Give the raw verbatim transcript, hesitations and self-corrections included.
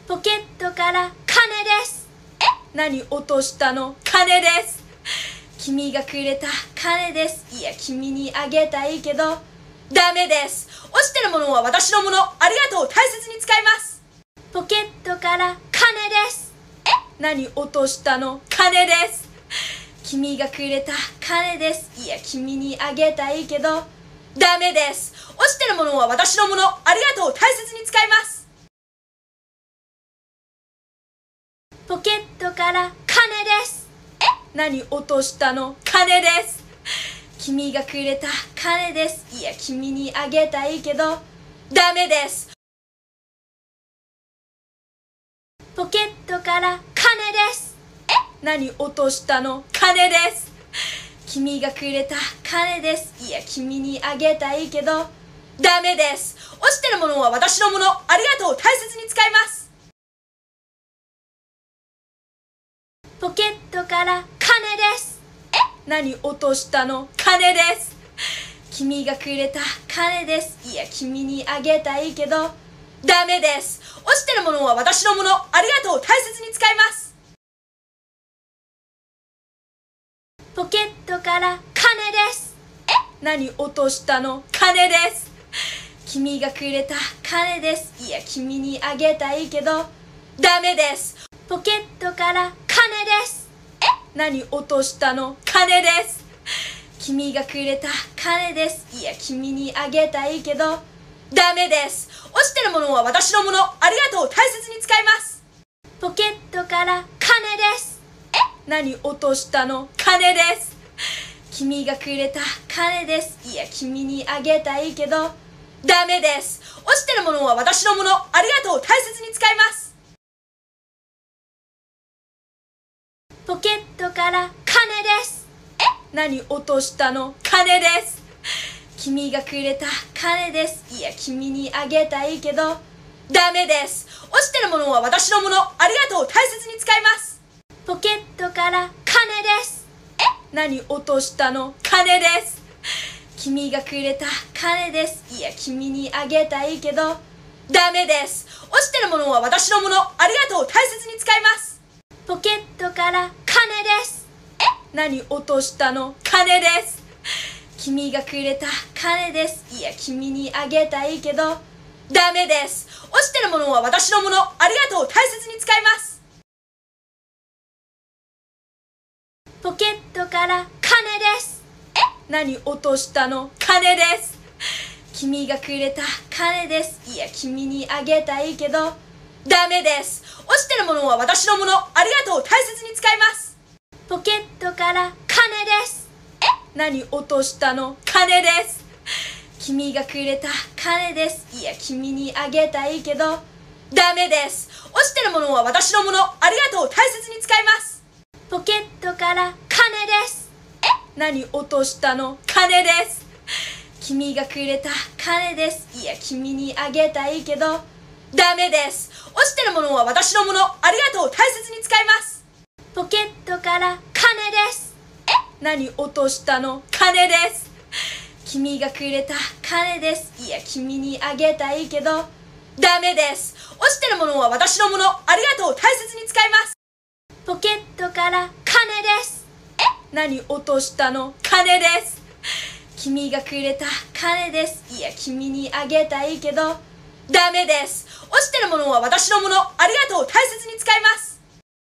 ポケットから金です。え、何落としたの？金です。君がくれた金です。いや、君にあげたいけどダメです。落ちてるものは私のもの。ありがとう。大切に使います。ポケットから金です。え、何落としたの？金です。君がくれた金です。いや、君にあげたいけどダメです。落ちてるものは私のもの。ありがとう。大切に使います。ポケットから金です。え、何落としたの？金です。君がくれた金です。いや、君にあげたいけどダメです。ポケットから金です。え、何落としたの？金です。君がくれた金です。いや、君にあげたいけどダメです。落ちてるものは私のもの。ありがとう。大切に使います。ポケットから金です。え、何落としたの？金です。君がくれた金です。いや、君にあげたいけどダメです。落ちてるものは私のもの。ありがとう。大切に使います。ポケットから金です。え、何落としたの？金です。君がくれた金です。いや、君にあげたいけどダメです。ポケットから金です。え、何落としたの？金です。君がくれた金です。いや、君にあげたいけどダメです。落ちてるものは私のもの。ありがとう。大切に使います。ポケットから金です。え、何落としたの？金です。君がくれた金です。いや、君にあげたいけどダメです。落ちてるものは私のもの。ありがとう。大切に使います。ポケットから金です。え、何落としたの？金です。君がくれた金です。いや、君にあげたいけどダメです。落ちてるものは私のもの。ありがとう。大切に使います。ポケットから金です。え、何落としたの？金です。君がくれた金です。いや、君にあげたいけどダメです。落ちてるものは私のもの。ありがとう。大切に使います。ポケットから金です。え、何落としたの？金です。君がくれた金です。いや、君にあげたいけどダメです。落ちてるものは私のもの。ありがとう。大切に使います。ポケットから金です。え、何落としたの？金です。君がくれた金です。いや、君にあげたいけどダメです。落ちてるものは私のもの。ありがとう。大切に使います。ポケットから金です。え、何落としたの？金です。君がくれた金です。いや、君にあげたいけどダメです。落ちてるものは私のもの。ありがとう。大切に使います。ポケットから金です。え、何落としたの？金です。君がくれた金です。いや、君にあげたいけどダメです。落ちてるものは私のもの。ありがとう。大切に使います。ポケットから金です。え、何落としたの？金です。君がくれた金です。いや、君にあげたいけどダメです。落ちてるものは私のもの。ありがとう。大切に使います。ポケットから金です。え、何落としたの？金です。君がくれた金です。いや、君にあげたいけどダメです。落ちてるものは私のもの。ありがとう。大切